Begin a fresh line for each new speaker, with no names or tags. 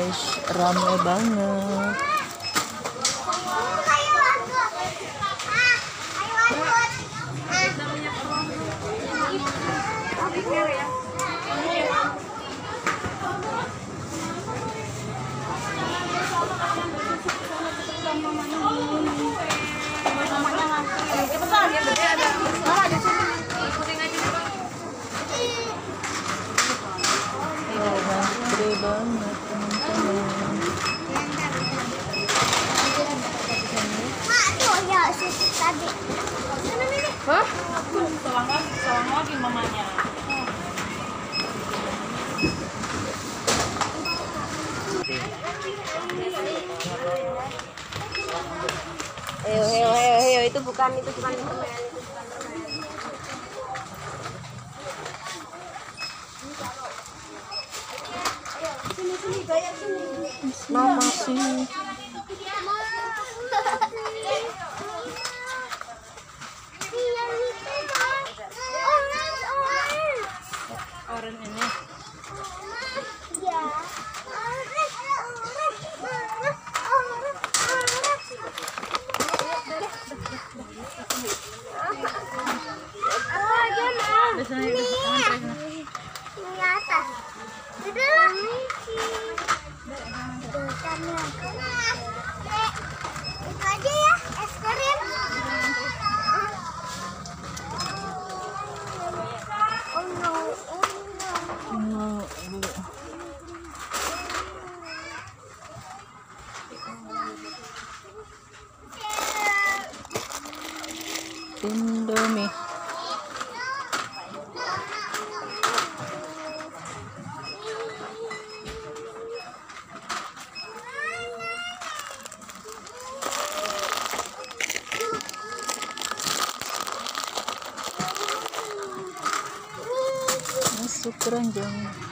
guys, rame banget. Gede banget teman-teman.
Mak tuh ya susu tadi.
Hah? Selang lagi mamanya.
Ayo, itu bukan permen. Sini, bayar sini.
Mama sih.
Orange ini.
Ya. Ini atas. Udah. Itu aja ya, es krim. Oh no, oh no.
Indomie. Masuk keranjang.